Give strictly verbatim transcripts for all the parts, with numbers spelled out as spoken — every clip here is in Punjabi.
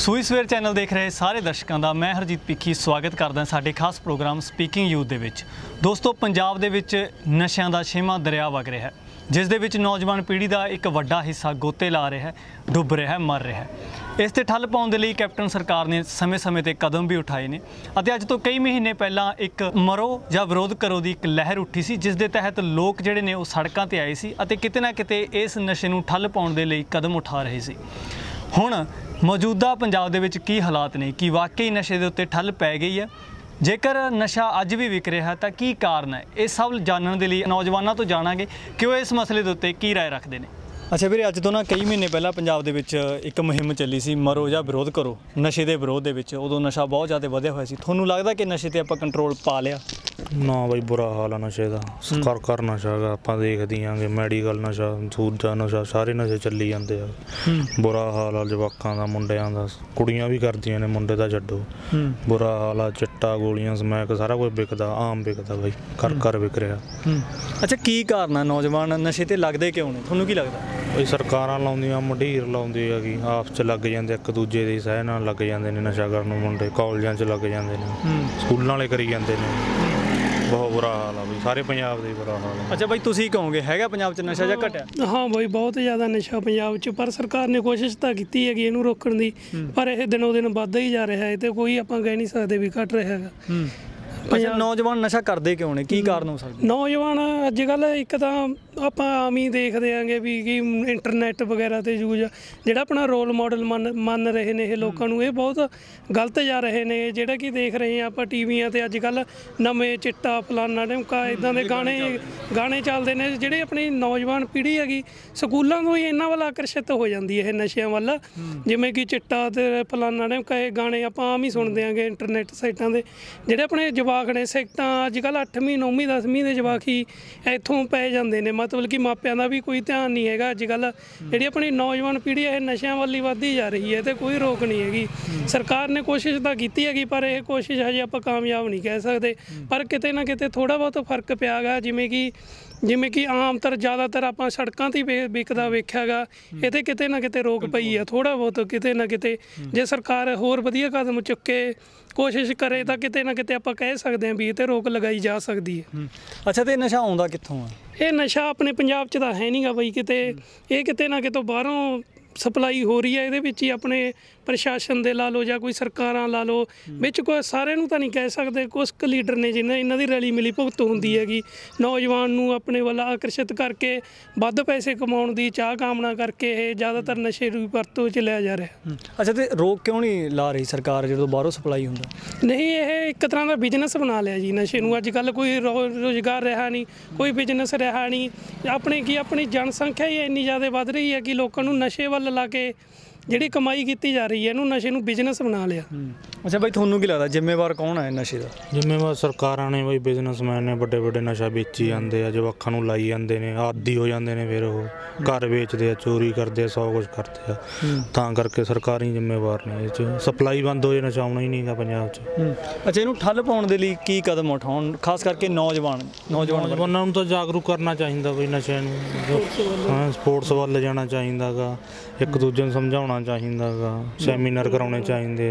ਸੂਈ ਸਵੇਰ ਚੈਨਲ ਦੇਖ ਰਹੇ ਸਾਰੇ ਦਰਸ਼ਕਾਂ ਦਾ ਮੈਂ ਹਰਜੀਤ ਪਿੱਖੀ ਸਵਾਗਤ ਕਰਦਾ ਸਾਡੇ ਖਾਸ ਪ੍ਰੋਗਰਾਮ ਸਪੀਕਿੰਗ ਯੂਥ ਦੇ ਵਿੱਚ। ਦੋਸਤੋ, ਪੰਜਾਬ ਦੇ ਵਿੱਚ ਨਸ਼ਿਆਂ ਦਾ ਛੇਵਾਂ ਦਰਿਆ ਵਗ ਰਿਹਾ ਹੈ, ਜਿਸ ਦੇ ਵਿੱਚ ਨੌਜਵਾਨ ਪੀੜ੍ਹੀ ਦਾ ਇੱਕ ਵੱਡਾ ਹਿੱਸਾ ਗੋਤੇ ਲਾ ਰਿਹਾ ਹੈ, ਡੁੱਬ ਰਿਹਾ ਹੈ, ਮਰ ਰਿਹਾ ਹੈ। ਇਸ ਤੇ ਠੱਲ ਪਾਉਣ ਦੇ ਲਈ ਕੈਪਟਨ ਸਰਕਾਰ ਨੇ ਸਮੇਂ-ਸਮੇਂ ਤੇ ਕਦਮ ਵੀ ਉਠਾਏ ਨੇ ਅਤੇ ਅੱਜ ਤੋਂ ਕਈ ਮਹੀਨੇ ਪਹਿਲਾਂ ਇੱਕ ਮਰੋ ਜਾਂ ਵਿਰੋਧ ਕਰੋ ਦੀ ਇੱਕ ਲਹਿਰ ਉੱਠੀ ਸੀ, ਜਿਸ ਦੇ ਤਹਿਤ ਲੋਕ ਜਿਹੜੇ ਨੇ ਉਹ ਸੜਕਾਂ ਤੇ ਆਏ ਸੀ ਅਤੇ ਕਿਤੇ ਨਾ ਕਿਤੇ ਇਸ ਨਸ਼ੇ ਨੂੰ ਠੱਲ ਪਾਉਣ ਦੇ ਲਈ ਕਦਮ ਉਠਾ ਰਹੇ ਸੀ। ਹੁਣ ਮੌਜੂਦਾ ਪੰਜਾਬ ਦੇ ਵਿੱਚ ਕੀ ਹਾਲਾਤ ਨੇ, ਕੀ ਵਾਕਈ ਨਸ਼ੇ ਦੇ ਉੱਤੇ ਠੱਲ ਪੈ ਗਈ ਹੈ? ਜੇਕਰ ਨਸ਼ਾ ਅੱਜ ਵੀ ਵਿਕ ਰਿਹਾ ਤਾਂ ਕੀ ਕਾਰਨ ਹੈ? ਇਹ ਸਭ ਜਾਣਨ ਦੇ ਲਈ ਨੌਜਵਾਨਾਂ ਤੋਂ ਜਾਣਾਂਗੇ ਕਿ ਉਹ ਇਸ ਮਸਲੇ ਦੇ ਉੱਤੇ ਕੀ ਰਾਏ ਰੱਖਦੇ ਨੇ। ਅੱਛਾ ਵੀਰੇ, ਅੱਜ ਤੋਂ ਨਾ ਕਈ ਮਹੀਨੇ ਪਹਿਲਾਂ ਪੰਜਾਬ ਦੇ ਵਿੱਚ ਇੱਕ ਮੁਹਿੰਮ ਚੱਲੀ ਸੀ, ਮਰੋ ਜਾਂ ਵਿਰੋਧ ਕਰੋ, ਨਸ਼ੇ ਦੇ ਵਿਰੋਧ ਦੇ ਵਿੱਚ। ਉਦੋਂ ਨਸ਼ਾ ਬਹੁਤ ਜ਼ਿਆਦਾ ਵਧਿਆ ਹੋਇਆ ਸੀ। ਤੁਹਾਨੂੰ ਲੱਗਦਾ ਕਿ ਨਸ਼ੇ 'ਤੇ ਆਪਾਂ ਕੰਟਰੋਲ ਪਾ ਲਿਆ? ਨਾ ਬਈ, ਬੁਰਾ ਹਾਲ ਆ ਨਸ਼ੇ ਦਾ। ਘਰ ਘਰ ਨਸ਼ਾ ਹੈਗਾ, ਆਪਾਂ ਦੇਖਦੇ ਆਂਗੇ ਮੈਡੀਕਲ ਨਸ਼ਾ, ਦੂਜਾ ਨਸ਼ਾ, ਸਾਰੇ ਨਸ਼ੇ ਚੱਲੀ ਜਾਂਦੇ ਆ। ਬੁਰਾ ਹਾਲ ਆ ਜਵਾਕਾਂ ਦਾ, ਮੁੰਡਿਆਂ ਦਾ, ਕੁੜੀਆਂ ਵੀ ਕਰਦੀਆਂ ਨੇ, ਮੁੰਡੇ ਦਾ ਛੱਡੋ। ਬੁਰਾ ਹਾਲ ਆ, ਚਿੱਟਾ, ਗੋਲੀਆਂ, ਸਮੈਕ, ਸਾਰਾ ਕੁਝ ਵਿਕਦਾ, ਆਮ ਵਿਕਦਾ ਬਈ, ਘਰ ਘਰ ਵਿਕ ਰਿਹਾ। ਅੱਛਾ, ਕੀ ਕਾਰਨ ਆ ਨੌਜਵਾਨ ਨਸ਼ੇ 'ਤੇ ਲੱਗਦੇ ਕਿਉਂ ਨੇ? ਤੁਹਾਨੂੰ ਕੀ ਲੱਗਦਾ? ਬਈ ਸਰਕਾਰਾਂ ਲਾਉਂਦੀਆਂ, ਮੰਡੀਰ ਲਾਉਂਦੀ ਹੈਗੀ, ਆਪਸ 'ਚ ਲੱਗ ਜਾਂਦੇ, ਇੱਕ ਦੂਜੇ ਦੀ ਸਹਿ ਨਾਲ ਲੱਗ ਜਾਂਦੇ ਨੇ ਨਸ਼ਾ ਕਰਨ ਨੂੰ। ਮੁੰਡੇ ਕਾਲਜਾਂ 'ਚ ਲੱਗ ਜਾਂਦੇ ਨੇ, ਸਕੂਲਾਂ ਵਾਲੇ ਕਰੀ ਜਾਂਦੇ ਨੇ। ਬਹੁਤ ਬੁਰਾ ਹਾਲ ਆ ਬਈ, ਸਾਰੇ ਪੰਜਾਬ ਦੇ ਬੁਰਾ ਹਾਲ ਆ। ਅੱਛਾ ਬਾਈ, ਤੁਸੀਂ ਕਹੋਗੇ ਹੈਗਾ ਪੰਜਾਬ 'ਚ ਨਸ਼ਾ ਜਾਂ ਘਟਿਆ? ਹਾਂ ਬਾਈ, ਬਹੁਤ ਜ਼ਿਆਦਾ ਨਸ਼ਾ ਪੰਜਾਬ 'ਚ, ਪਰ ਸਰਕਾਰ ਨੇ ਕੋਸ਼ਿਸ਼ ਤਾਂ ਕੀਤੀ ਹੈਗੀ ਇਹਨੂੰ ਰੋਕਣ ਦੀ, ਪਰ ਇਹ ਦਿਨੋਂ ਦਿਨ ਵੱਧਦਾ ਹੀ ਜਾ ਰਿਹਾ ਹੈ ਤੇ ਕੋਈ ਆਪਾਂ ਕਹਿ ਨਹੀਂ ਸਕਦੇ ਵੀ ਘਟ ਰਿਹਾ ਹੈਗਾ। ਅੱਛਾ, ਨੌਜਵਾਨ ਨਸ਼ਾ ਕਰਦੇ ਕਿਉਂ ਨੇ? ਕੀ ਕਾਰਨ ਹੋ ਸਕਦਾ? ਨੌਜਵਾਨ ਅੱਜ ਕੱਲ੍ਹ ਇੱਕ ਤਾਂ ਆਪਾਂ ਆਮ ਹੀ ਦੇਖਦੇ ਆਂਗੇ ਵੀ ਕਿ ਇੰਟਰਨੈਟ ਵਗੈਰਾ 'ਤੇ ਯੂਜ ਜਿਹੜਾ ਆਪਣਾ ਰੋਲ ਮਾਡਲ ਮੰਨ ਮੰਨ ਰਹੇ ਨੇ ਇਹ ਲੋਕਾਂ ਨੂੰ, ਇਹ ਬਹੁਤ ਗਲਤ ਜਾ ਰਹੇ ਨੇ। ਜਿਹੜਾ ਕਿ ਦੇਖ ਰਹੇ ਹਾਂ ਆਪਾਂ ਟੀਵੀਆਂ 'ਤੇ ਅੱਜ ਕੱਲ੍ਹ ਨਵੇਂ ਚਿੱਟਾ, ਫਲਾਨਾ ਢਿਮਕਾ, ਇੱਦਾਂ ਦੇ ਗਾਣੇ ਗਾਣੇ ਚੱਲਦੇ ਨੇ। ਜਿਹੜੇ ਆਪਣੀ ਨੌਜਵਾਨ ਪੀੜ੍ਹੀ ਹੈਗੀ ਸਕੂਲਾਂ ਤੋਂ ਹੀ ਇਹਨਾਂ ਵੱਲ ਆਕਰਸ਼ਿਤ ਹੋ ਜਾਂਦੀ ਹੈ ਇਹ ਨਸ਼ਿਆਂ ਵੱਲ, ਜਿਵੇਂ ਕਿ ਚਿੱਟਾ ਅਤੇ ਫਲਾਨਾ ਢਿਮਕਾ, ਇਹ ਗਾਣੇ ਆਪਾਂ ਆਮ ਹੀ ਸੁਣਦੇ ਆਂਗੇ ਇੰਟਰਨੈਟ ਸਾਈਟਾਂ 'ਤੇ। ਜਿਹੜੇ ਆਪਣੇ ਜਵਾਕ ਨੇ ਸਿਗਟਾਂ ਅੱਜ ਕੱਲ੍ਹ ਅੱਠਵੀਂ ਨੌਵੀਂ ਦਸਵੀਂ ਦੇ ਜਵਾਕ ਹੀ ਇੱਥੋਂ ਪੈ ਜਾਂਦੇ ਨੇ, ਮਤਲਬ ਕਿ ਮਾਪਿਆਂ ਦਾ ਵੀ ਕੋਈ ਧਿਆਨ ਨਹੀਂ ਹੈਗਾ। ਅੱਜ ਕੱਲ੍ਹ ਜਿਹੜੀ ਆਪਣੀ ਨੌਜਵਾਨ ਪੀੜ੍ਹੀ ਹੈ ਇਹ ਨਸ਼ਿਆਂ ਵੱਲ ਹੀ ਵੱਧਦੀ ਜਾ ਰਹੀ ਹੈ ਤੇ ਕੋਈ ਰੋਕ ਨਹੀਂ ਹੈਗੀ। ਸਰਕਾਰ ਨੇ ਕੋਸ਼ਿਸ਼ ਤਾਂ ਕੀਤੀ ਹੈਗੀ, ਪਰ ਇਹ ਕੋਸ਼ਿਸ਼ ਹਜੇ ਆਪਾਂ ਕਾਮਯਾਬ ਨਹੀਂ ਕਹਿ ਸਕਦੇ। ਪਰ ਕਿਤੇ ਨਾ ਕਿਤੇ ਥੋੜ੍ਹਾ ਬਹੁਤ ਫਰਕ ਪਿਆ ਗਾ, ਜਿਵੇਂ ਕਿ ਜਿਵੇਂ ਕਿ ਆਮ ਤਰ ਜ਼ਿਆਦਾਤਰ ਆਪਾਂ ਸੜਕਾਂ 'ਤੇ ਹੀ ਵਿਕਦਾ ਵੇਖਿਆ ਗਾ, ਇਹ 'ਤੇ ਕਿਤੇ ਨਾ ਕਿਤੇ ਰੋਕ ਪਈ ਆ ਥੋੜ੍ਹਾ ਬਹੁਤ ਕਿਤੇ ਨਾ ਕਿਤੇ। ਜੇ ਸਰਕਾਰ ਹੋਰ ਵਧੀਆ ਕਦਮ ਚੁੱਕੇ, ਕੋਸ਼ਿਸ਼ ਕਰੇ ਤਾਂ ਕਿਤੇ ਨਾ ਕਿਤੇ ਆਪਾਂ ਕਹਿ ਸਕਦੇ ਹਾਂ ਵੀ ਇਹ 'ਤੇ ਰੋਕ ਲਗਾਈ ਜਾ ਸਕਦੀ ਹੈ। ਅੱਛਾ, ਤੇ ਨਸ਼ਾ ਆਉਂਦਾ ਕਿੱਥੋਂ ਆ? ਇਹ ਨਸ਼ਾ ਆਪਣੇ ਪੰਜਾਬ 'ਚ ਤਾਂ ਹੈ ਨਹੀਂ ਗਾ ਬਈ ਕਿਤੇ, ਇਹ ਕਿਤੇ ਨਾ ਕਿਤੋਂ ਬਾਹਰੋਂ ਸਪਲਾਈ ਹੋ ਰਹੀ ਹੈ। ਇਹਦੇ ਵਿੱਚ ਹੀ ਆਪਣੇ ਪ੍ਰਸ਼ਾਸਨ ਦੇ ਲਾ ਲਓ ਜਾਂ ਕੋਈ ਸਰਕਾਰਾਂ ਲਾ ਲਓ, ਵਿੱਚ ਕੋਈ ਸਾਰਿਆਂ ਨੂੰ ਤਾਂ ਨਹੀਂ ਕਹਿ ਸਕਦੇ, ਕੁਛ ਕੁ ਲੀਡਰ ਨੇ ਜਿਹਨਾਂ ਇਹਨਾਂ ਦੀ ਰਲੀ ਮਿਲੀ ਭੁਗਤ ਹੁੰਦੀ ਹੈਗੀ। ਨੌਜਵਾਨ ਨੂੰ ਆਪਣੇ ਵੱਲ ਆਕਰਸ਼ਿਤ ਕਰਕੇ ਵੱਧ ਪੈਸੇ ਕਮਾਉਣ ਦੀ ਚਾਹ ਕਾਮਨਾ ਕਰਕੇ ਇਹ ਜ਼ਿਆਦਾਤਰ ਨਸ਼ੇ ਦੀ ਵਰਤੋਂ 'ਚ ਲਿਆ ਜਾ ਰਿਹਾ। ਅੱਛਾ, ਤੇ ਰੋਕ ਕਿਉਂ ਨਹੀਂ ਲਾ ਰਹੀ ਸਰਕਾਰ ਜਦੋਂ ਬਾਹਰੋਂ ਸਪਲਾਈ ਹੁੰਦਾ? ਨਹੀਂ, ਇਹ ਇੱਕ ਤਰ੍ਹਾਂ ਦਾ ਬਿਜ਼ਨਸ ਬਣਾ ਲਿਆ ਜੀ ਨਸ਼ੇ ਨੂੰ। ਅੱਜ ਕੱਲ੍ਹ ਕੋਈ ਰੋ ਰੁਜ਼ਗਾਰ ਰਿਹਾ ਨਹੀਂ, ਕੋਈ ਬਿਜ਼ਨਸ ਰਿਹਾ ਨਹੀਂ। ਆਪਣੇ ਕੀ ਆਪਣੀ ਜਨਸੰਖਿਆ ਹੀ ਇੰਨੀ ਜ਼ਿਆਦਾ ਵੱਧ ਰਹੀ ਹੈ ਕਿ ਲੋਕਾਂ ਨੂੰ ਨਸ਼ੇ ਵੱਲ ਲਾ ਕੇ ਜਿਹੜੀ ਕਮਾਈ ਕੀਤੀ ਜਾ ਰਹੀ ਹੈ ਇਹਨੂੰ ਨਸ਼ੇ ਨੂੰ ਬਿਜ਼ਨਸ ਬਣਾ ਲਿਆ। ਅੱਛਾ ਬਾਈ, ਤੁਹਾਨੂੰ ਕੀ ਲੱਗਦਾ ਜ਼ਿੰਮੇਵਾਰ ਕੌਣ ਹੈ ਨਸ਼ੇ ਦਾ? ਜ਼ਿੰਮੇਵਾਰ ਸਰਕਾਰਾਂ ਨੇ ਬਈ, ਬਿਜ਼ਨਸਮੈਨ ਨੇ, ਵੱਡੇ ਵੱਡੇ ਨਸ਼ਾ ਵੇਚੀ ਜਾਂਦੇ ਆ, ਜਵਾਕਾਂ ਨੂੰ ਲਾਈ ਜਾਂਦੇ ਨੇ, ਆਦੀ ਹੋ ਜਾਂਦੇ ਨੇ, ਫਿਰ ਉਹ ਘਰ ਵੇਚਦੇ ਆ, ਚੋਰੀ ਕਰਦੇ ਆ, ਸੌ ਕੁਛ ਕਰਦੇ ਆ। ਤਾਂ ਕਰਕੇ ਸਰਕਾਰ ਹੀ ਜ਼ਿੰਮੇਵਾਰ ਨੇ ਇਹ 'ਚ। ਸਪਲਾਈ ਬੰਦ ਹੋ ਜੇ, ਨਸ਼ਾ ਆਉਣਾ ਹੀ ਨਹੀਂ ਗਾ ਪੰਜਾਬ 'ਚ। ਅੱਛਾ, ਇਹਨੂੰ ਠੱਲ ਪਾਉਣ ਦੇ ਲਈ ਕੀ ਕਦਮ ਉਠਾਉਣ, ਖਾਸ ਕਰਕੇ ਨੌਜਵਾਨ ਨੌਜਵਾਨਾਂ ਨੂੰ ਤਾਂ ਜਾਗਰੂਕ ਕਰਨਾ ਚਾਹੀਦਾ ਬਈ ਨਸ਼ਿਆਂ ਨੂੰ। ਹਾਂ, ਸਪੋਰਟਸ ਵੱਲ ਜਾਣਾ ਚਾਹੀਦਾ ਗਾ, ਇੱਕ ਦੂਜੇ ਨੂੰ ਸਮਝਾਉਣਾ ਚਾਹੀਦਾ ਗਾ, ਸੈਮੀਨਾਰ ਕਰਾਉਣੇ ਚਾਹੀਦੇ।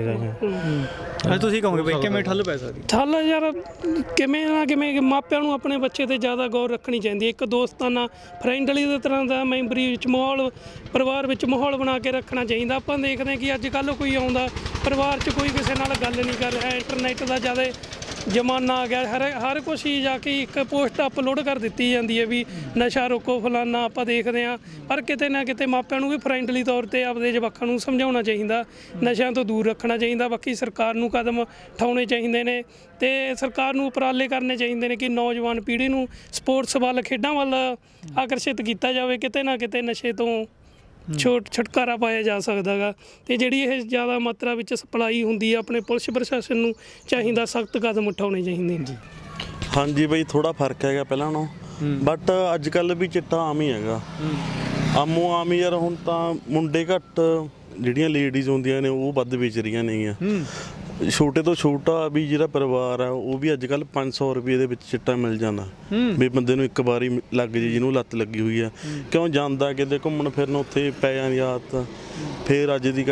ਤੁਸੀਂ ਕਹੋਗੇ ਬਈ ਕਿਵੇਂ ਠੱਲ ਪੈ ਸਕਦੀ? ਠੱਲ ਯਾਰ ਕਿਵੇਂ ਨਾ ਕਿਵੇਂ ਮਾਪਿਆਂ ਨੂੰ ਆਪਣੇ ਬੱਚੇ 'ਤੇ ਜ਼ਿਆਦਾ ਗੌਰ ਰੱਖਣੀ ਚਾਹੀਦੀ ਹੈ। ਇੱਕ ਦੋਸਤਾਨਾ ਫਰੈਂਡਲੀ ਦੇ ਤਰ੍ਹਾਂ ਦਾ ਮੈਂਬਰੀ ਵਿੱਚ ਮਾਹੌਲ, ਪਰਿਵਾਰ ਵਿੱਚ ਮਾਹੌਲ ਬਣਾ ਕੇ ਰੱਖਣਾ ਚਾਹੀਦਾ। ਆਪਾਂ ਦੇਖਦੇ ਕਿ ਅੱਜ ਕੱਲ੍ਹ ਕੋਈ ਆਉਂਦਾ ਪਰਿਵਾਰ 'ਚ ਕੋਈ ਕਿਸੇ ਨਾਲ ਗੱਲ ਨਹੀਂ ਕਰ ਰਿਹਾ, ਇੰਟਰਨੈਟ ਦਾ ਜ਼ਿਆਦਾ ਜ਼ਮਾਨਾ ਆ ਗਿਆ। ਹਰ ਹਰ ਕੁਛ ਹੀ ਜਾ ਕੇ ਇੱਕ ਪੋਸਟ ਅਪਲੋਡ ਕਰ ਦਿੱਤੀ ਜਾਂਦੀ ਹੈ ਵੀ ਨਸ਼ਾ ਰੋਕੋ ਫਲਾਨਾ, ਆਪਾਂ ਦੇਖਦੇ ਹਾਂ। ਪਰ ਕਿਤੇ ਨਾ ਕਿਤੇ ਮਾਪਿਆਂ ਨੂੰ ਵੀ ਫਰੈਂਡਲੀ ਤੌਰ 'ਤੇ ਆਪਦੇ ਜਵਾਕਾਂ ਨੂੰ ਸਮਝਾਉਣਾ ਚਾਹੀਦਾ, ਨਸ਼ਿਆਂ ਤੋਂ ਦੂਰ ਰੱਖਣਾ ਚਾਹੀਦਾ। ਬਾਕੀ ਸਰਕਾਰ ਨੂੰ ਕਦਮ ਉਠਾਉਣੇ ਚਾਹੀਦੇ ਨੇ ਅਤੇ ਸਰਕਾਰ ਨੂੰ ਉਪਰਾਲੇ ਕਰਨੇ ਚਾਹੀਦੇ ਨੇ ਕਿ ਨੌਜਵਾਨ ਪੀੜ੍ਹੀ ਨੂੰ ਸਪੋਰਟਸ ਵੱਲ, ਖੇਡਾਂ ਵੱਲ ਆਕਰਸ਼ਿਤ ਕੀਤਾ ਜਾਵੇ। ਕਿਤੇ ਨਾ ਕਿਤੇ ਨਸ਼ੇ ਤੋਂ ਛੋਟ ਛੁਟਕਾਰਾ ਪਾਇਆ ਜਾ ਸਕਦਾ ਗਾ। ਅਤੇ ਜਿਹੜੀ ਇਹ ਜ਼ਿਆਦਾ ਮਾਤਰਾ ਵਿੱਚ ਸਪਲਾਈ ਹੁੰਦੀ ਹੈ, ਆਪਣੇ ਪੁਲਿਸ ਪ੍ਰਸ਼ਾਸਨ ਨੂੰ ਚਾਹੀਦਾ ਸਖਤ ਕਦਮ ਉਠਾਉਣੇ ਚਾਹੀਦੇ ਨੇ। ਹਾਂਜੀ ਬਈ, ਥੋੜ੍ਹਾ ਫਰਕ ਹੈਗਾ ਪਹਿਲਾਂ ਨਾਲੋਂ, ਬਟ ਅੱਜ ਕੱਲ੍ਹ ਵੀ ਚਿੱਟਾ ਆਮ ਹੀ ਹੈਗਾ, ਆਮੋ ਆਮ ਹੀ ਯਾਰ। ਹੁਣ ਤਾਂ ਮੁੰਡੇ ਘੱਟ, ਜਿਹੜੀਆਂ ਲੇਡੀਜ਼ ਹੁੰਦੀਆਂ ਨੇ ਉਹ ਵੱਧ ਵੇਚ ਰਹੀਆਂ ਨੇਗੀਆਂ। ਛੋਟੇ ਤੋਂ ਛੋਟਾ ਵੀ ਜਿਹੜਾ ਪਰਿਵਾਰ ਆ ਉਹ ਵੀ ਅੱਜ ਕੱਲ੍ਹ ਪੰਜ ਸੌ ਰੁਪਏ ਦੇ ਵਿੱਚ ਚਿੱਟਾ ਮਿਲ ਜਾਂਦਾ ਵੀ ਬੰਦੇ ਨੂੰ ਇੱਕ ਵਾਰੀ ਲੱਗ ਜੇ, ਜਿਹਨੂੰ ਲੱਤ ਲੱਗੀ ਹੋਈ ਆ। ਕਿਉਂ ਜਾਂਦਾ ਕਿਤੇ ਘੁੰਮਣ ਫਿਰਨ, ਉੱਥੇ ਪੈ ਜਾਂਦੀ ਆਦਤ। ਫਿਰ ਅੱਜ ਦੀ ਘਰ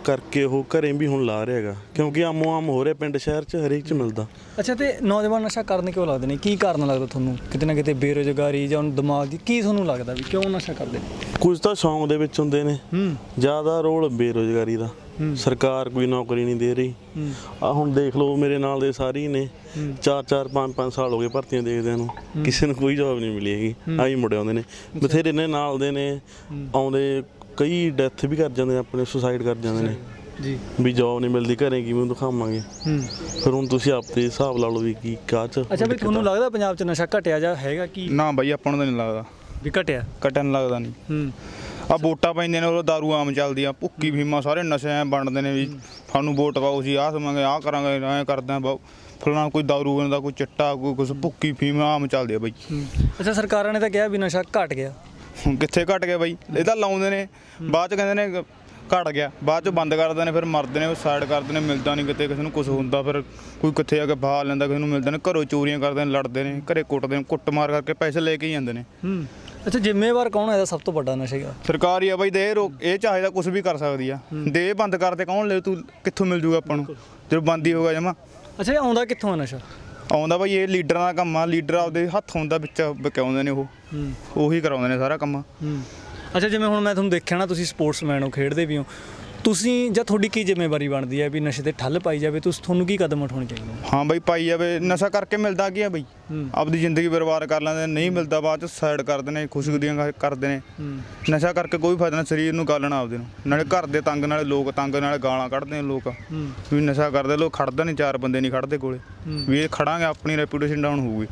ਕਰਕੇ ਉਹ ਘਰੇ ਵੀ ਹੁਣ ਲਾ ਰਿਹਾ ਹੈਗਾ, ਕਿਉਂਕਿ ਆਮੋ ਆਮ ਹੋ ਰਿਹਾ ਪਿੰਡ ਸ਼ਹਿਰ 'ਚ ਹਰੇਕ 'ਚ ਮਿਲਦਾ। ਅੱਛਾ, ਤੇ ਨੌਜਵਾਨ ਨਸ਼ਾ ਕਰਨ ਕਿਉਂ ਲੱਗਦੇ ਨੇ? ਕੀ ਕਾਰਨ ਲੱਗਦਾ ਤੁਹਾਨੂੰ? ਕਿਤੇ ਨਾ ਕਿਤੇ ਬੇਰੁਜ਼ਗਾਰੀ ਜਾਂ ਦਿਮਾਗ ਦੀ ਕੀ ਤੁਹਾਨੂੰ ਲੱਗਦਾ ਵੀ ਕਿਉਂ ਨਸ਼ਾ ਕਰਦੇ ਨੇ? ਕੁਝ ਤਾਂ ਸ਼ੌਂਕ ਦੇ ਵਿੱਚ ਹੁੰਦੇ ਨੇ, ਜ਼ਿਆਦਾ ਰੋਲ ਬੇਰੁਜ਼ਗਾਰੀ ਦਾ। ਸਰਕਾਰ ਕੋਈ ਨੌਕਰੀ ਨਹੀਂ ਦੇ ਰਹੀ। ਆ ਹੁਣ ਦੇਖ ਲਓ ਮੇਰੇ ਨਾਲ ਦੇ ਸਾਰੇ ਹੀ ਨੇ, ਚਾਰ ਚਾਰ ਪੰਜ ਪੰਜ ਸਾਲ ਹੋ ਗਏ ਭਰਤੀਆਂ ਦੇਖਦਿਆਂ ਨੂੰ, ਕਿਸੇ ਨੂੰ ਕੋਈ ਜੋਬ ਨਹੀਂ ਮਿਲੀ ਹੈਗੀ। ਆਹੀ ਮੁੰਡੇ ਆਉਂਦੇ ਨੇ ਬਥੇਰੇ ਨੇ ਨਾਲ ਦੇ ਨੇ ਆਉਂਦੇ, ਕਈ ਡੈਥ ਵੀ ਕਰ ਜਾਂਦੇ ਨੇ, ਆਪਣੇ ਸੁਸਾਈਡ ਕਰ ਜਾਂਦੇ ਨੇ ਜੀ, ਵੀ ਜੋਬ ਨਹੀਂ ਮਿਲਦੀ, ਘਰੇ ਕਿਵੇਂ ਦਿਖਾਵਾਂਗੇ। ਫਿਰ ਹੁਣ ਤੁਸੀਂ ਆਪਦੇ ਹਿਸਾਬ ਲਾ ਲਓ ਵੀ ਕੀ ਕਾਹ 'ਚ। ਅੱਛਾ ਬਈ, ਤੁਹਾਨੂੰ ਲੱਗਦਾ ਪੰਜਾਬ 'ਚ ਨਸ਼ਾ ਘਟਿਆ ਜਾਂ ਹੈਗਾ ਕੀ? ਨਾ ਬਾਈ, ਆਪਾਂ ਨੂੰ ਤਾਂ ਨਹੀਂ ਲੱਗਦਾ ਵੀ ਘਟਿਆ। ਘਟਣ ਲੱਗਦਾ ਨਹੀਂ। ਆ ਵੋਟਾਂ ਪੈਂਦੀਆਂ ਨੇ ਉਹ ਦਾਰੂ ਆਮ ਚੱਲਦੀ ਆ, ਭੁੱਕੀ ਫੀਮਾ ਸਾਰੇ ਨਸ਼ੇ ਐ ਵੰਡਦੇ ਨੇ ਵੀ ਸਾਨੂੰ ਵੋਟ ਪਾਓ, ਅਸੀਂ ਆਹ ਸਮਾਂਗੇ, ਆਹ ਕਰਾਂਗੇ, ਐਂ ਕਰਦੇ ਆ ਫਲਾਣਾ, ਕੋਈ ਦਾਰੂ ਦਾ, ਕੋਈ ਚਿੱਟਾ, ਕੋਈ ਕੁਛ, ਭੁੱਕੀ ਫੀਮਾ ਆਮ ਚੱਲਦੀ ਆ ਬਾਈ। ਅੱਛਾ, ਸਰਕਾਰਾਂ ਨੇ ਤਾਂ ਕਿਹਾ ਵੀ ਨਸ਼ਾ ਘਟ ਗਿਆ। ਹੁਣ ਕਿੱਥੇ ਘਟ ਗਿਆ ਬਾਈ? ਇਹ ਤਾਂ ਲਾਉਂਦੇ ਨੇ, ਬਾਅਦ 'ਚ ਕਹਿੰਦੇ ਨੇ ਘਟ ਗਿਆ, ਬਾਅਦ 'ਚ ਬੰਦ ਕਰਦੇ ਨੇ, ਫਿਰ ਮਰਦੇ ਨੇ, ਸਾਈਡ ਕਰਦੇ ਨੇ, ਮਿਲਦਾ ਨਹੀਂ ਕਿਤੇ, ਕਿਸੇ ਨੂੰ ਕੁਛ ਹੁੰਦਾ, ਫਿਰ ਕੋਈ ਕਿੱਥੇ ਆ ਕੇ ਬਾਹਰ ਲੈਂਦਾ, ਕਿਸੇ ਨੂੰ ਮਿਲਦਾ ਨੇ, ਘਰੋਂ ਚੋਰੀਆਂ ਕਰਦੇ ਨੇ, ਲੜਦੇ ਨੇ, ਘਰੇ ਕੁੱਟਦੇ ਨੇ, ਕੁੱਟ ਮਾਰ ਕਰਕੇ ਪੈਸੇ ਲੈ ਕੇ ਹੀ ਜਾਂਦੇ ਨੇ। ਅੱਛਾ, ਜ਼ਿੰਮੇਵਾਰ ਕੌਣ ਹੈ ਇਹਦਾ ਸਭ ਤੋਂ ਵੱਡਾ ਨਸ਼ੇ ਦਾ? ਸਰਕਾਰ ਹੀ ਆ ਬਾਈ। ਦੇ ਰੋਕ ਇਹ ਚਾਹੇ ਤਾਂ ਕੁਛ ਵੀ ਕਰ ਸਕਦੀ ਆ, ਦੇ ਬੰਦ ਕਰਦੇ ਕੌਣ ਲੈ, ਤੂੰ ਕਿੱਥੋਂ ਮਿਲ ਜੂਗਾ ਆਪਾਂ ਨੂੰ ਜਦੋਂ ਬੰਦ ਹੀ ਹੋਗਾ ਜਮਾ। ਅੱਛਾ, ਇਹ ਆਉਂਦਾ ਕਿੱਥੋਂ ਆ ਨਸ਼ਾ? ਆਉਂਦਾ ਬਾਈ ਇਹ ਲੀਡਰਾਂ ਦਾ ਕੰਮ ਆ, ਲੀਡਰ ਆਪਦੇ ਹੱਥ ਹੁੰਦਾ ਵਿੱਚ ਵਿਕਾਉਂਦੇ ਨੇ, ਉਹ ਉਹੀ ਕਰਾਉਂਦੇ ਨੇ ਸਾਰਾ ਕੰਮ। ਅੱਛਾ, ਜਿਵੇਂ ਹੁਣ ਮੈਂ ਤੁਹਾਨੂੰ ਦੇਖਿਆ ਨਾ, ਤੁਸੀਂ ਸਪੋਰਟਸਮੈਨ ਹੋ, ਖੇਡਦੇ ਵੀ ਹੋ, ਤੁਸੀਂ ਜਾਂ ਤੁਹਾਡੀ ਕੀ ਜ਼ਿੰਮੇਵਾਰੀ ਬਣਦੀ ਹੈ ਵੀ ਨਸ਼ੇ 'ਤੇ ਠੱਲ ਪਾਈ ਜਾਵੇ? ਤੁਸੀਂ ਤੁਹਾਨੂੰ ਕੀ ਕਦਮ ਉਠਾਉਣੇ ਚਾਹੀਦੇ? ਹਾਂ ਬਾਈ, ਪਾਈ ਜਾਵੇ। ਨਸ਼ਾ ਕਰਕੇ ਮਿਲਦਾ ਕੀ ਆ ਬਾਈ? ਆਪਦੀ ਜ਼ਿੰਦਗੀ ਬਰਬਾਦ ਕਰ ਲੈਂਦੇ, ਨਹੀਂ ਮਿਲਦਾ ਬਾਅਦ 'ਚ ਸਾਈਡ ਕਰਦੇ ਨੇ, ਖੁਸ਼ਕਦੀਆਂ ਕਰਦੇ ਨੇ। ਨਸ਼ਾ ਕਰਕੇ ਕੋਈ ਫਾਇਦਾ ਨਹੀਂ, ਸਰੀਰ ਨੂੰ ਗਾਲਣਾ ਆਪਦੇ ਨੂੰ, ਨਾਲੇ ਘਰ ਦੇ ਤੰਗ, ਨਾਲੇ ਲੋਕ ਤੰਗ, ਨਾਲੇ ਗਾਲਾਂ ਕੱਢਦੇ ਨੇ ਲੋਕ ਵੀ ਨਸ਼ਾ ਕਰਦੇ। ਲੋਕ ਖੜਦਾ ਨਹੀਂ, ਚਾਰ ਬੰਦੇ ਨਹੀਂ ਖੜਦੇ ਕੋਲੇ ਵੀ ਇਹ ਖੜਾਂਗੇ, ਆਪਣੀ ਰੈਪੂਟੇਸ਼ਨ ਡਾਊਨ ਹੋਊਗੀ।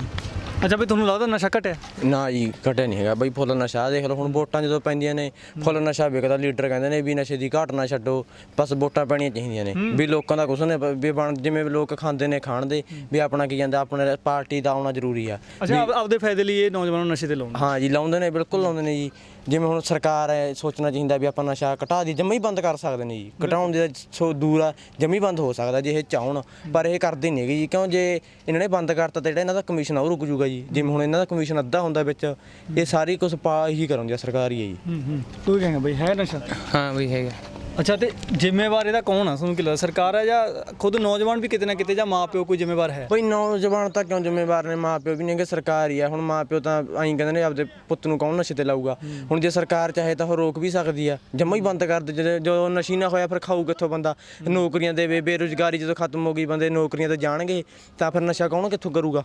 ਅੱਛਾ ਬਈ, ਤੁਹਾਨੂੰ ਲੱਗਦਾ ਨਸ਼ਾ ਘਟਿਆ? ਨਾ ਜੀ, ਘਟਿਆ ਨਹੀਂ ਹੈਗਾ ਬਈ। ਫੁੱਲ ਨਸ਼ਾ ਦੇਖ ਲਓ, ਹੁਣ ਵੋਟਾਂ ਜਦੋਂ ਪੈਂਦੀਆਂ ਨੇ ਫੁੱਲ ਨਸ਼ਾ ਵਿਕਦਾ। ਲੀਡਰ ਕਹਿੰਦੇ ਨੇ ਵੀ ਨਸ਼ੇ ਦੀ ਘਾਟ ਨਾ ਛੱਡੋ, ਬਸ ਵੋਟਾਂ ਪੈਣੀਆਂ ਚਾਹੀਦੀਆਂ ਨੇ, ਵੀ ਲੋਕਾਂ ਦਾ ਕੁਛ ਨੇ ਵੀ ਬਣ, ਜਿਵੇਂ ਲੋਕ ਖਾਂਦੇ ਨੇ ਖਾਣ ਦੇ, ਵੀ ਆਪਣਾ ਕੀ ਜਾਂਦਾ, ਆਪਣੇ ਪਾਰਟੀ ਦਾ ਆਉਣਾ ਜ਼ਰੂਰੀ ਆ। ਅੱਛਾ, ਆਪਦੇ ਫਾਇਦੇ ਲਈ ਇਹ ਨੌਜਵਾਨਾਂ ਨੂੰ ਨਸ਼ੇ ਤੇ ਲਾਉਂਦੇ? ਹਾਂ ਜੀ, ਲਾਉਂਦੇ ਨੇ, ਬਿਲਕੁਲ ਲਾਉਂਦੇ ਨੇ ਜੀ। ਜਿਵੇਂ ਹੁਣ ਸਰਕਾਰ ਹੈ, ਸੋਚਣਾ ਚਾਹੀਦਾ ਵੀ ਆਪਾਂ ਨਸ਼ਾ ਘਟਾ ਦੀ, ਜੰਮੀ ਬੰਦ ਕਰ ਸਕਦੇ ਨੇ ਜੀ। ਘਟਾਉਣ ਦੇ ਸੋ ਦੂਰ ਆ, ਜੰਮੀ ਬੰਦ ਹੋ ਸਕਦਾ ਜੇ ਇਹ ਚਾਹਣ, ਪਰ ਇਹ ਕਰਦੇ ਨਹੀਂ ਹੈਗੇ ਜੀ। ਕਿਉਂ? ਜੇ ਇਹਨਾਂ ਨੇ ਬੰਦ ਕਰਤਾ ਤਾਂ ਜਿਹੜਾ ਇਹਨਾਂ ਦਾ ਕਮਿਸ਼ਨ ਆ ਉਹ ਰੁਕ ਜੂਗਾ ਜੀ। ਜਿਵੇਂ ਹੁਣ ਇਹਨਾਂ ਦਾ ਕਮਿਸ਼ਨ ਅੱਧਾ ਹੁੰਦਾ ਵਿੱਚ, ਇਹ ਸਾਰੀ ਕੁਛ ਪਾ ਹੀ ਕਰਾਉਂਦੀ ਆ ਸਰਕਾਰ ਹੀ ਹੈ ਜੀ। ਤੂੰ ਕਹੇਂਗਾ ਬਈ ਹੈ ਨਸ਼ਾ? ਹਾਂ ਬਈ, ਹੈਗਾ। ਅੱਛਾ, ਤੇ ਜ਼ਿੰਮੇਵਾਰ ਇਹਦਾ ਕੌਣ ਆ ਤੁਹਾਨੂੰ ਕੀ ਲੱਗਦਾ? ਸਰਕਾਰ ਹੈ ਜਾਂ ਖੁਦ ਨੌਜਵਾਨ ਵੀ ਕਿਤੇ ਨਾ ਕਿਤੇ, ਜਾਂ ਮਾਂ ਪਿਓ ਕੋਈ ਜ਼ਿੰਮੇਵਾਰ ਹੈ? ਬਈ ਨੌਜਵਾਨ ਤਾਂ ਕਿਉਂ ਜ਼ਿੰਮੇਵਾਰ ਨੇ, ਮਾਂ ਪਿਓ ਵੀ ਨਹੀਂ, ਕਿ ਸਰਕਾਰ ਹੀ ਆ। ਹੁਣ ਮਾਂ ਪਿਓ ਤਾਂ ਐਂ ਕਹਿੰਦੇ ਨੇ ਆਪਦੇ ਪੁੱਤ ਨੂੰ ਕੌਣ ਨਸ਼ੇ ਤੇ ਲਾਊਗਾ। ਹੁਣ ਜੇ ਸਰਕਾਰ ਚਾਹੇ ਤਾਂ ਉਹ ਰੋਕ ਵੀ ਸਕਦੀ ਆ, ਜੰਮਾ ਹੀ ਬੰਦ ਕਰ ਦੇ। ਜਦੋਂ ਜਦੋਂ ਨਸ਼ੀ ਨਾ ਹੋਇਆ ਫਿਰ ਖਾਊ ਕਿੱਥੋਂ ਬੰਦਾ? ਨੌਕਰੀਆਂ ਦੇਵੇ, ਬੇਰੁਜ਼ਗਾਰੀ ਜਦੋਂ ਖਤਮ ਹੋ ਗਈ, ਬੰਦੇ ਨੌਕਰੀਆਂ ਤੇ ਜਾਣਗੇ, ਤਾਂ ਫਿਰ ਨਸ਼ਾ ਕੌਣ ਕਿੱਥੋਂ ਕਰੂਗਾ?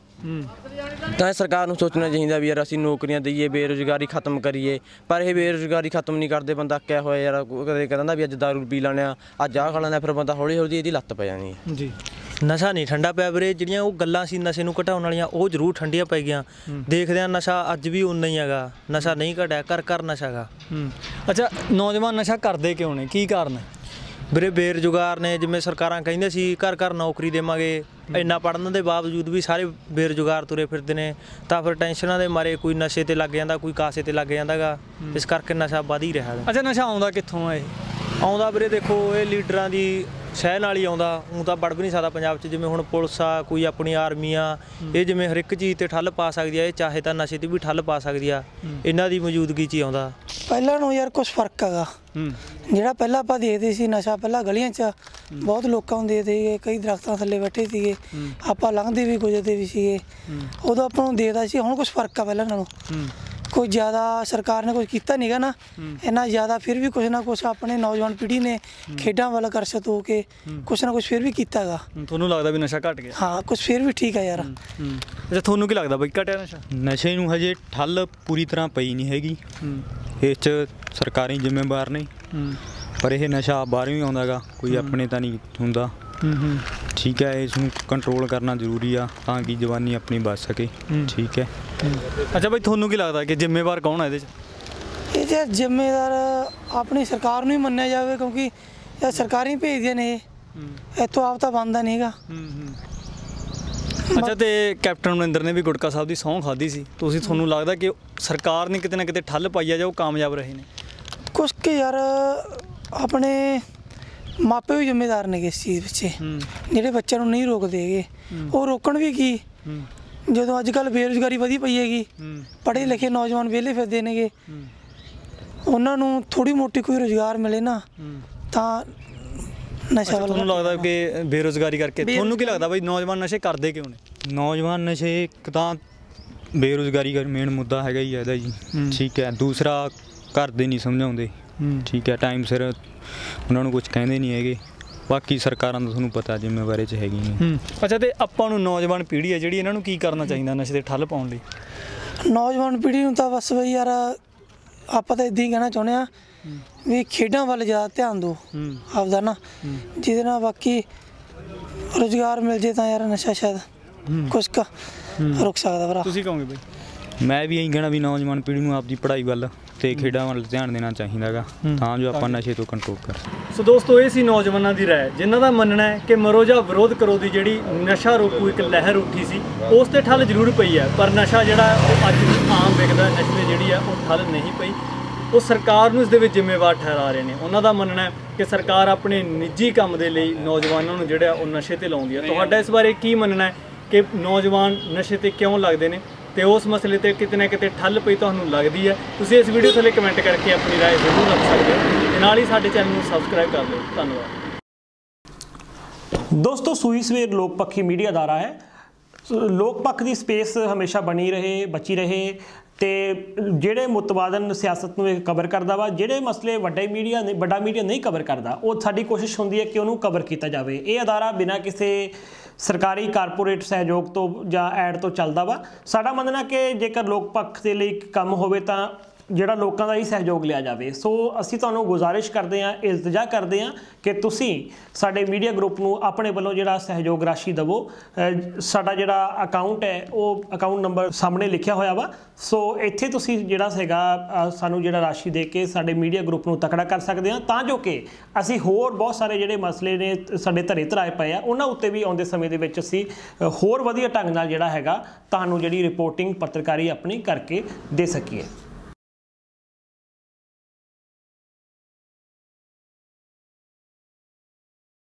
ਤਾਂ ਸਰਕਾਰ ਨੂੰ ਸੋਚਣਾ ਚਾਹੀਦਾ ਵੀ ਯਾਰ ਅਸੀਂ ਨੌਕਰੀਆਂ ਦਈਏ, ਬੇਰੁਜ਼ਗਾਰੀ ਖਤਮ ਕਰੀਏ। ਪਰ ਇਹ ਬੇਰੁਜ਼ਗਾਰੀ ਖਤਮ ਨਹੀਂ ਕਰਦੇ। ਬੰਦਾ ਅੱਕਿਆ ਹੋਇਆ ਯਾਰ, ਕਦੇ ਕਹਿੰਦਾ ਵੀ ਅੱਜ ਦਾਰੂ ਪੀ ਲੈਣੇ ਆ, ਅੱਜ ਆਹ ਖਾ ਲੈਂਦਾ, ਫਿਰ ਬੰਦਾ ਹੌਲੀ ਹੌਲੀ ਇਹਦੀ ਲੱਤ ਪੈ ਜਾਣੀ ਹੈ ਜੀ। ਨਸ਼ਾ ਨਹੀਂ ਠੰਡਾ ਪਿਆ ਵੀਰੇ, ਜਿਹੜੀਆਂ ਉਹ ਗੱਲਾਂ ਸੀ ਨਸ਼ੇ ਨੂੰ ਘਟਾਉਣ ਵਾਲੀਆਂ, ਉਹ ਜ਼ਰੂਰ ਠੰਡੀਆਂ ਪੈ ਗਈਆਂ। ਦੇਖਦੇ ਆ ਨਸ਼ਾ ਅੱਜ ਵੀ ਉਨਾ ਹੀ ਹੈਗਾ, ਨਸ਼ਾ ਨਹੀਂ ਘਟਿਆ, ਘਰ ਘਰ ਨਸ਼ਾ ਹੈਗਾ। ਅੱਛਾ, ਨੌਜਵਾਨ ਨਸ਼ਾ ਕਰਦੇ ਕਿਉਂ ਨੇ? ਕੀ ਕਾਰਨ ਹੈ ਵੀਰੇ? ਬੇਰੁਜ਼ਗਾਰ ਨੇ, ਜਿਵੇਂ ਸਰਕਾਰਾਂ ਕਹਿੰਦੇ ਸੀ ਘਰ ਘਰ ਨੌਕਰੀ ਦੇਵਾਂਗੇ, ਇੰਨਾ ਪੜ੍ਹਨ ਦੇ ਬਾਵਜੂਦ ਵੀ ਸਾਰੇ ਬੇਰੁਜ਼ਗਾਰ ਤੁਰੇ ਫਿਰਦੇ ਨੇ, ਤਾਂ ਫਿਰ ਟੈਨਸ਼ਨਾਂ ਦੇ ਮਾਰੇ ਕੋਈ ਨਸ਼ੇ ਤੇ ਲੱਗ ਜਾਂਦਾ, ਕੋਈ ਕਾਸੇ ਤੇ ਲੱਗ ਜਾਂਦਾ ਗਾ। ਇਸ ਕਰਕੇ ਨਸ਼ਾ ਵੱਧ ਹੀ ਰਿਹਾ। ਅੱਛਾ, ਨਸ਼ਾ ਆਉਂਦਾ ਕਿੱਥੋਂ ਆ? ਇਹ ਆਉਂਦਾ ਵੀਰੇ ਦੇਖੋ, ਇਹ ਲੀਡਰਾਂ ਦੀ ਸਹਿ ਨਾਲ ਹੀ ਆਉਂਦਾ। ਊਂ ਤਾਂ ਵੜ ਵੀ ਨਹੀਂ ਸਕਦਾ ਪੰਜਾਬ 'ਚ। ਜਿਵੇਂ ਹੁਣ ਪੁਲਿਸ ਆ, ਕੋਈ ਆਪਣੀ ਆਰਮੀ ਆ, ਇਹ ਜਿਵੇਂ ਹਰ ਇੱਕ ਚੀਜ਼ ਤੇ ਠੱਲ ਪਾ ਸਕਦੀ ਆ, ਇਹ ਚਾਹੇ ਤਾਂ ਨਸ਼ੇ ਤੇ ਵੀ ਠੱਲ ਪਾ ਸਕਦੀ ਆ। ਇਹਨਾਂ ਦੀ ਮੌਜੂਦਗੀ 'ਚ ਹੀ ਆਉਂਦਾ। ਪਹਿਲਾਂ ਨੂੰ ਯਾਰ ਕੁਛ ਫਰਕ ਹੈਗਾ। ਜਿਹੜਾ ਪਹਿਲਾਂ ਆਪਾਂ ਦੇਖਦੇ ਸੀ ਨਸ਼ਾ, ਪਹਿਲਾਂ ਗਲੀਆਂ 'ਚ ਬਹੁਤ ਲੋਕਾਂ ਨੂੰ ਦੇ ਸੀਗੇ, ਕਈ ਦਰਖਤਾਂ ਥੱਲੇ ਬੈਠੇ ਸੀਗੇ, ਆਪਾਂ ਲੰਘਦੇ ਵੀ ਗੁਜ਼ਰਦੇ ਵੀ ਸੀਗੇ, ਉਦੋਂ ਆਪਾਂ ਨੂੰ ਦੇਦਾ ਸੀ। ਹੁਣ ਕੁਛ ਫਰਕ ਆ ਪਹਿਲਾਂ ਨਾਲੋਂ। ਕੋਈ ਜ਼ਿਆਦਾ ਸਰਕਾਰ ਨੇ ਕੁਝ ਕੀਤਾ ਨਹੀਂ ਗਾ ਨਾ ਇੰਨਾ ਜ਼ਿਆਦਾ, ਫਿਰ ਵੀ ਕੁਛ ਨਾ ਕੁਛ ਆਪਣੇ ਨੌਜਵਾਨ ਪੀੜ੍ਹੀ ਨੇ ਖੇਡਾਂ ਵੱਲ ਆਕਰਸ਼ਿਤ ਹੋ ਕੇ ਕੁਛ ਨਾ ਕੁਛ ਫਿਰ ਵੀ ਕੀਤਾ ਗਾ। ਤੁਹਾਨੂੰ ਲੱਗਦਾ ਵੀ ਨਸ਼ਾ ਘਟ ਗਿਆ? ਹਾਂ, ਕੁਛ ਫਿਰ ਵੀ ਠੀਕ ਆ ਯਾਰ। ਅੱਛਾ, ਤੁਹਾਨੂੰ ਕੀ ਲੱਗਦਾ ਬਈ, ਘਟਿਆ ਨਸ਼ਾ? ਨਸ਼ੇ ਨੂੰ ਹਜੇ ਠੱਲ ਪੂਰੀ ਤਰ੍ਹਾਂ ਪਈ ਨਹੀਂ ਹੈਗੀ। ਇਸ 'ਚ ਸਰਕਾਰੀ ਜ਼ਿੰਮੇਵਾਰ ਨੇ, ਪਰ ਇਹ ਨਸ਼ਾ ਬਾਹਰੋਂ ਹੀ ਆਉਂਦਾ ਗਾ, ਕੋਈ ਆਪਣੇ ਤਾਂ ਨਹੀਂ ਹੁੰਦਾ। ਠੀਕ ਹੈ, ਇਸ ਨੂੰ ਕੰਟਰੋਲ ਕਰਨਾ ਜ਼ਰੂਰੀ ਆ ਤਾਂ ਕਿ ਜਵਾਨੀ ਆਪਣੀ ਬਚ ਸਕੇ। ਠੀਕ ਹੈ। ਅੱਛਾ ਬਈ, ਤੁਹਾਨੂੰ ਕੀ ਲੱਗਦਾ ਕਿ ਜ਼ਿੰਮੇਵਾਰ ਕੌਣ ਹੈ ਇਹਦੇ 'ਚ? ਇਹ ਜੇ ਜ਼ਿੰਮੇਦਾਰ ਆਪਣੀ ਸਰਕਾਰ ਨੂੰ ਹੀ ਮੰਨਿਆ ਜਾਵੇ, ਕਿਉਂਕਿ ਇਹ ਸਰਕਾਰਾਂ ਹੀ ਭੇਜਦੀਆਂ ਨੇ, ਇਹ ਇੱਥੋਂ ਆਪ ਤਾਂ ਬਣਦਾ ਨਹੀਂ ਹੈਗਾ। ਅੱਛਾ, ਤੇ ਕੈਪਟਨ ਅਮਰਿੰਦਰ ਨੇ ਵੀ ਗੁਟਕਾ ਸਾਹਿਬ ਦੀ ਸਹੁੰ ਖਾਧੀ ਸੀ, ਤੁਸੀਂ ਤੁਹਾਨੂੰ ਲੱਗਦਾ ਕਿ ਸਰਕਾਰ ਨੇ ਕਿਤੇ ਨਾ ਕਿਤੇ ਠੱਲ ਪਾਈ ਆ ਜਾਂ ਉਹ ਕਾਮਯਾਬ ਰਹੇ ਨੇ? ਕੁਛ ਕਿ ਯਾਰ ਆਪਣੇ ਮਾਪੇ ਵੀ ਜ਼ਿੰਮੇਦਾਰ ਨੇ ਇਸ ਚੀਜ਼ ਪਿੱਛੇ, ਜਿਹੜੇ ਬੱਚਿਆਂ ਨੂੰ ਨਹੀਂ ਰੋਕਦੇ ਹੈਗੇ। ਉਹ ਰੋਕਣ ਵੀ ਕੀ, ਜਦੋਂ ਅੱਜ ਕੱਲ੍ਹ ਬੇਰੁਜ਼ਗਾਰੀ ਵਧੀ ਪਈ ਹੈਗੀ, ਪੜ੍ਹੇ ਲਿਖੇ ਨੌਜਵਾਨ ਵਿਹਲੇ ਫਿਰਦੇ ਨੇਗੇ, ਉਹਨਾਂ ਨੂੰ ਥੋੜ੍ਹੀ ਮੋਟੀ ਕੋਈ ਰੁਜ਼ਗਾਰ ਮਿਲੇ ਨਾ, ਤਾਂ ਨਸ਼ਾ ਵੱਲ ਤੁਹਾਨੂੰ ਲੱਗਦਾ ਕਿ ਬੇਰੁਜ਼ਗਾਰੀ ਕਰਕੇ ਤੁਹਾਨੂੰ ਕੀ ਲੱਗਦਾ ਬਈ ਨੌਜਵਾਨ ਨਸ਼ੇ ਕਰਦੇ ਕਿਉਂ ਨੇ? ਨੌਜਵਾਨ ਨਸ਼ੇ ਇੱਕ ਤਾਂ ਬੇਰੁਜ਼ਗਾਰੀ ਦਾ ਮੇਨ ਮੁੱਦਾ ਹੈਗਾ ਹੀ ਇਹਦਾ ਜੀ। ਠੀਕ ਹੈ, ਦੂਸਰਾ ਘਰ ਦੇ ਨਹੀਂ ਸਮਝਾਉਂਦੇ। ਠੀਕ ਹੈ, ਟਾਈਮ ਸਿਰ ਉਹਨਾਂ ਨੂੰ ਕੁਝ ਕਹਿੰਦੇ ਨਹੀਂ ਹੈਗੇ। ਬਾਕੀ ਸਰਕਾਰਾਂ ਦਾ ਤੁਹਾਨੂੰ ਪਤਾ ਜ਼ਿੰਮੇਵਾਰੀ 'ਚ ਹੈਗੀ ਨੇ। ਅੱਛਾ, ਤੇ ਆਪਾਂ ਨੂੰ ਨੌਜਵਾਨ ਪੀੜ੍ਹੀ ਹੈ ਜਿਹੜੀ, ਇਹਨਾਂ ਨੂੰ ਕੀ ਕਰਨਾ ਚਾਹੀਦਾ ਨਸ਼ੇ ਤੇ ਠੱਲ ਪਾਉਣ ਲਈ? ਨੌਜਵਾਨ ਪੀੜ੍ਹੀ ਨੂੰ ਤਾਂ ਬਸ ਬਈ ਯਾਰ ਆਪਾਂ ਤਾਂ ਇੱਦਾਂ ਹੀ ਕਹਿਣਾ ਚਾਹੁੰਦੇ ਹਾਂ ਵੀ ਖੇਡਾਂ ਵੱਲ ਜ਼ਿਆਦਾ ਧਿਆਨ ਦਿਓ ਆਪਦਾ ਨਾ, ਜਿਹਦੇ ਨਾਲ ਬਾਕੀ ਰੁਜ਼ਗਾਰ ਮਿਲ ਜੇ ਤਾਂ ਯਾਰ ਨਸ਼ਾ ਸ਼ਾਇਦ ਕੁਛ ਕੁ ਰੁਕ ਸਕਦਾ ਭਰਾ। ਤੁਸੀਂ ਕਹੋਗੇ ਬਈ? ਮੈਂ ਵੀ ਇਹੀ ਕਹਿਣਾ ਵੀ ਨੌਜਵਾਨ ਪੀੜ੍ਹੀ ਨੂੰ ਆਪਦੀ ਪੜ੍ਹਾਈ ਵੱਲ ਤੇ ਖੇਡਾਂ ਵੱਲ ਧਿਆਨ ਦੇਣਾ ਚਾਹੀਦਾ ਹੈਗਾ ਤਾਂ ਜੋ ਆਪਾਂ ਨਸ਼ੇ ਤੋਂ ਕੰਟਰੋਲ ਕਰ ਸਕੀਏ। ਸੋ ਦੋਸਤੋ, ਇਹ ਸੀ ਨੌਜਵਾਨਾਂ ਦੀ ਰਾਏ, ਜਿਨ੍ਹਾਂ ਦਾ ਮੰਨਣਾ ਹੈ ਕਿ ਮਰੋ ਜਾਂ ਵਿਰੋਧ ਕਰੋ ਦੀ ਜਿਹੜੀ ਨਸ਼ਾ ਰੋਕੂ ਇੱਕ ਲਹਿਰ ਉੱਠੀ ਸੀ, ਉਸ ਤੇ ਠੱਲ ਜ਼ਰੂਰ ਪਈ ਹੈ, ਪਰ ਨਸ਼ਾ ਜਿਹੜਾ ਉਹ ਅੱਜ ਆਮ ਵਿਕਦਾ ਨਸ਼ੇ ਤੇ ਜਿਹੜੀ ਹੈ ਉਹ ਠੱਲ ਨਹੀਂ ਪਈ। ਉਹ ਸਰਕਾਰ ਨੂੰ ਇਸ ਦੇ ਵਿੱਚ ਜ਼ਿੰਮੇਵਾਰ ਠਹਿਰਾ ਰਹੇ ਨੇ। ਉਹਨਾਂ ਦਾ ਮੰਨਣਾ ਹੈ ਕਿ ਸਰਕਾਰ ਆਪਣੇ ਨਿੱਜੀ ਕੰਮ ਦੇ ਲਈ ਨੌਜਵਾਨਾਂ ਨੂੰ ਜਿਹੜਾ ਉਹ ਨਸ਼ੇ ਤੇ ਲਾਉਂਦੀ ਹੈ। ਤੁਹਾਡਾ ਇਸ ਬਾਰੇ ਕੀ ਮੰਨਣਾ ਹੈ ਕਿ ਨੌਜਵਾਨ ਨਸ਼ੇ ਤੇ ਕਿਉਂ ਲੱਗਦੇ ਨੇ, ਤੇ ਉਸ ਮਸਲੇ ਤੇ ਕਿਤੇ ਨਾ ਕਿਤੇ ਠੱਲ ਪਈ ਤੁਹਾਨੂੰ ਲੱਗਦੀ ਹੈ? ਤੁਸੀਂ ਇਸ ਵੀਡੀਓ ਥੱਲੇ ਕਮੈਂਟ ਕਰਕੇ ਆਪਣੀ ਰਾਏ ਜ਼ਰੂਰ ਰੱਖ ਸਕਦੇ ਹੋ, ਤੇ ਨਾਲ ਹੀ ਸਾਡੇ ਚੈਨਲ ਨੂੰ ਸਬਸਕ੍ਰਾਈਬ ਕਰ ਲਿਓ। ਧੰਨਵਾਦ ਦੋਸਤੋ। ਸੂਈ ਸਵੇਰ ਲੋਕ ਪੱਖੀ ਮੀਡੀਆ ਅਦਾਰਾ ਹੈ। ਲੋਕ ਪੱਖ ਦੀ ਸਪੇਸ ਹਮੇਸ਼ਾ ਬਣੀ ਰਹੇ, ਬਚੀ ਰਹੇ, ਤੇ ਜਿਹੜੇ ਮੁਤਬਾਦਨ ਸਿਆਸਤ ਨੂੰ ਇਹ ਕਵਰ ਕਰਦਾ ਵਾ, ਜਿਹੜੇ ਮਸਲੇ ਵੱਡੇ ਮੀਡੀਆ ਨੇ ਵੱਡਾ ਮੀਡੀਆ ਨਹੀਂ ਕਵਰ ਕਰਦਾ, ਉਹ ਸਾਡੀ ਕੋਸ਼ਿਸ਼ ਹੁੰਦੀ ਹੈ ਕਿ ਉਹਨੂੰ ਕਵਰ ਕੀਤਾ ਜਾਵੇ। ਇਹ ਅਦਾਰਾ ਬਿਨਾਂ ਕਿਸੇ ਸਰਕਾਰੀ ਕਾਰਪੋਰੇਟ ਸਹਿਯੋਗ ਤੋਂ ਜਾਂ ਐਡ ਤੋਂ ਚੱਲਦਾ ਵਾ। ਸਾਡਾ ਮੰਨਣਾ ਕਿ ਜੇਕਰ ਲੋਕ ਪੱਖ ਦੇ ਲਈ ਕੰਮ ਹੋਵੇ ਤਾਂ ਜਿਹੜਾ ਲੋਕਾਂ ਦਾ ਹੀ ਸਹਿਯੋਗ ਲਿਆ ਜਾਵੇ। ਸੋ ਅਸੀਂ ਤੁਹਾਨੂੰ ਗੁਜ਼ਾਰਿਸ਼ ਕਰਦੇ ਹਾਂ, ਇਲਤਜਾ ਕਰਦੇ ਹਾਂ ਕਿ ਤੁਸੀਂ ਸਾਡੇ ਮੀਡੀਆ ਗਰੁੱਪ ਨੂੰ ਆਪਣੇ ਵੱਲੋਂ ਜਿਹੜਾ ਸਹਿਯੋਗ ਰਾਸ਼ੀ ਦੇਵੋ। ਸਾਡਾ ਜਿਹੜਾ ਅਕਾਊਂਟ ਹੈ ਉਹ ਅਕਾਊਂਟ ਨੰਬਰ ਸਾਹਮਣੇ ਲਿਖਿਆ ਹੋਇਆ ਵਾ। ਸੋ ਇੱਥੇ ਤੁਸੀਂ ਜਿਹੜਾ ਹੈਗਾ ਸਾਨੂੰ ਜਿਹੜਾ ਰਾਸ਼ੀ ਦੇ ਕੇ ਸਾਡੇ ਮੀਡੀਆ ਗਰੁੱਪ ਨੂੰ ਤਕੜਾ ਕਰ ਸਕਦੇ ਹਾਂ, ਤਾਂ ਜੋ ਕਿ ਅਸੀਂ ਹੋਰ ਬਹੁਤ ਸਾਰੇ ਜਿਹੜੇ ਮਸਲੇ ਨੇ ਸਾਡੇ ਧਰੇ ਧਰਾਏ ਪਏ ਆ, ਉਹਨਾਂ ਉੱਤੇ ਵੀ ਆਉਂਦੇ ਸਮੇਂ ਦੇ ਵਿੱਚ ਅਸੀਂ ਹੋਰ ਵਧੀਆ ਢੰਗ ਨਾਲ ਜਿਹੜਾ ਹੈਗਾ ਤੁਹਾਨੂੰ ਜਿਹੜੀ ਰਿਪੋਰਟਿੰਗ ਪੱਤਰਕਾਰੀ ਆਪਣੀ ਕਰਕੇ ਦੇ ਸਕੀਏ।